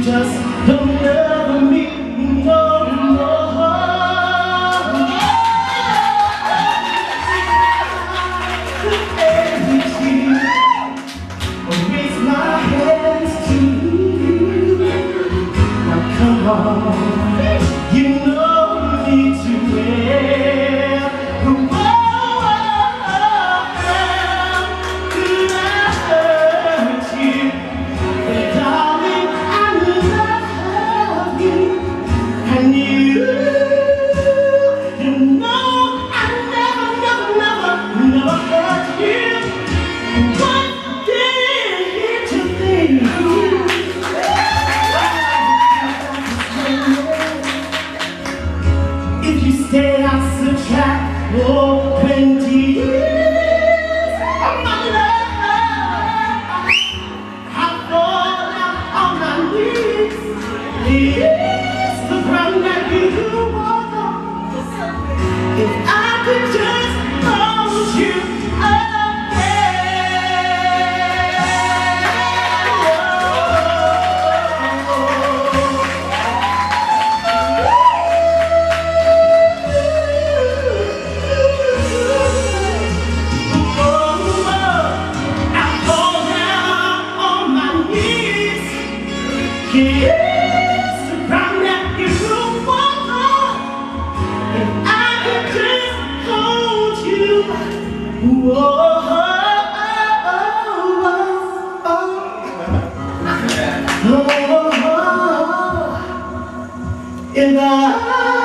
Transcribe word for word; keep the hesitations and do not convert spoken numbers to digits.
just don't love me no more. Every tear, I raise my hands to you. Now come on, you know me too well. Whoa, could I hurt you? But darling, I love you, and you, you know I never, never, never, never hurt you. What did you think? If you stay, I'll subtract oh, twenty years of my life. I fall down on my knees. It's the ground that you walk on. If I could just hold you yes, the ground that you walk on. If I could just hold you, whoa, oh, oh, oh, oh, oh, if I